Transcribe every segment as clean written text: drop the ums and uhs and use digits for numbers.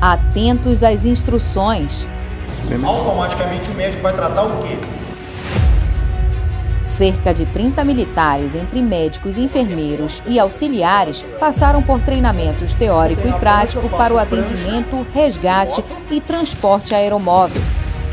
atentos às instruções. Automaticamente o médico vai tratar o quê? Cerca de 30 militares, entre médicos, enfermeiros e auxiliares, passaram por treinamentos teórico e prático para o atendimento, resgate e transporte aeromóvel.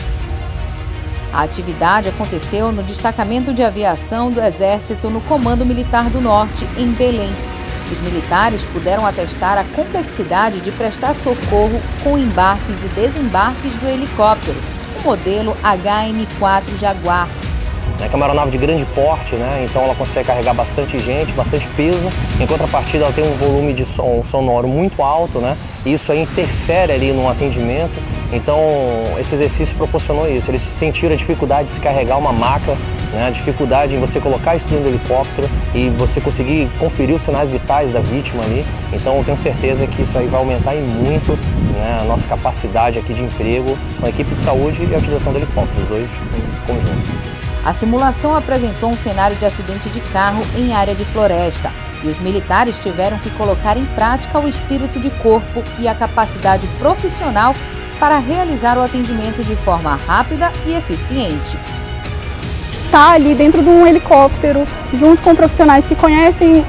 A atividade aconteceu no Destacamento de Aviação do Exército no Comando Militar do Norte, em Belém. Os militares puderam atestar a complexidade de prestar socorro com embarques e desembarques do helicóptero, o modelo HM-4 Jaguar. Que é uma aeronave de grande porte, né? Então ela consegue carregar bastante gente, bastante peso. Em contrapartida, ela tem um volume de som sonoro muito alto, né? E isso aí interfere ali no atendimento. Então esse exercício proporcionou isso. Eles sentiram a dificuldade de se carregar uma maca, né? A dificuldade em você colocar isso dentro do helicóptero e você conseguir conferir os sinais vitais da vítima ali. Então eu tenho certeza que isso aí vai aumentar em muito, né, a nossa capacidade aqui de emprego com a equipe de saúde e a utilização do helicóptero, os dois em conjunto. A simulação apresentou um cenário de acidente de carro em área de floresta e os militares tiveram que colocar em prática o espírito de corpo e a capacidade profissional para realizar o atendimento de forma rápida e eficiente. Estar ali dentro de um helicóptero, junto com profissionais que conhecem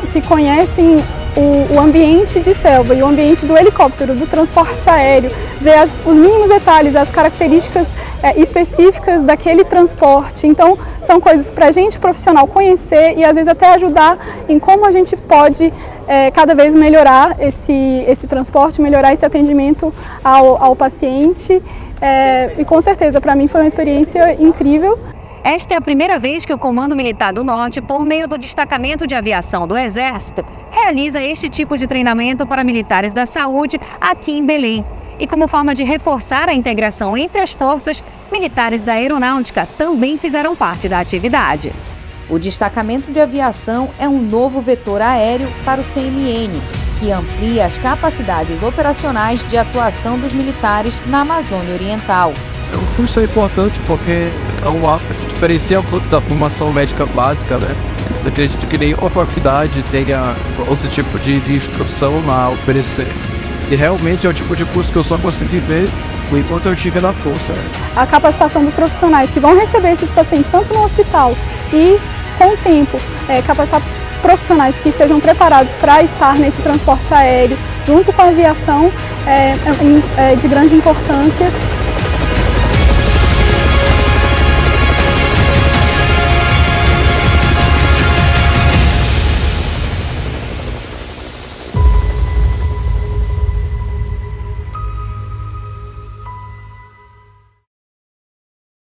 o ambiente de selva e o ambiente do helicóptero, do transporte aéreo, ver os mínimos detalhes, as características específicas daquele transporte. Então, são coisas para a gente profissional conhecer e às vezes até ajudar em como a gente pode cada vez melhorar esse transporte, melhorar esse atendimento ao paciente. E com certeza, para mim foi uma experiência incrível. Esta é a primeira vez que o Comando Militar do Norte, por meio do Destacamento de Aviação do Exército, realiza este tipo de treinamento para militares da saúde aqui em Belém. E como forma de reforçar a integração entre as forças, militares da aeronáutica também fizeram parte da atividade. O Destacamento de Aviação é um novo vetor aéreo para o CMN, que amplia as capacidades operacionais de atuação dos militares na Amazônia Oriental. O curso é importante porque se diferencia muito da formação médica básica, né? Eu acredito que nenhuma faculdade tenha esse tipo de instrução a oferecer. E realmente é o tipo de curso que eu só consegui ver enquanto eu estive na força. A capacitação dos profissionais que vão receber esses pacientes tanto no hospital e, com o tempo, capacitar profissionais que estejam preparados para estar nesse transporte aéreo junto com a aviação é de grande importância.